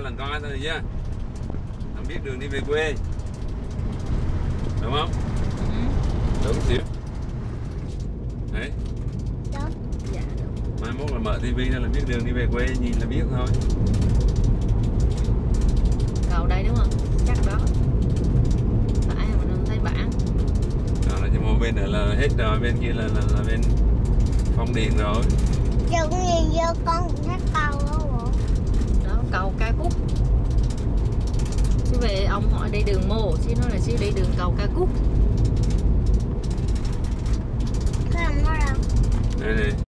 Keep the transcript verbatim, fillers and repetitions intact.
lần coi thôi nhá. Không biết đường đi về quê. Đúng không? Ừ. Đúng xíu. Đấy. Đúng. Dạ đúng. Mai mốt là mở tivi ra là biết đường đi về quê, nhìn là biết thôi. Cầu đây đúng không? Chắc đó. Phải mà không thấy bảng. Đó là một bên này là hết rồi, bên kia là là, là bên Phong Điền rồi. Chứ nhìn vô con thác cầu đó bộ. Đó, cầu Ca Cúc. Chứ về ông hỏi đi đường mô, chứ nói là chứ đi đường cầu Ca Cúc. Cái ông nói đâu? Đây này.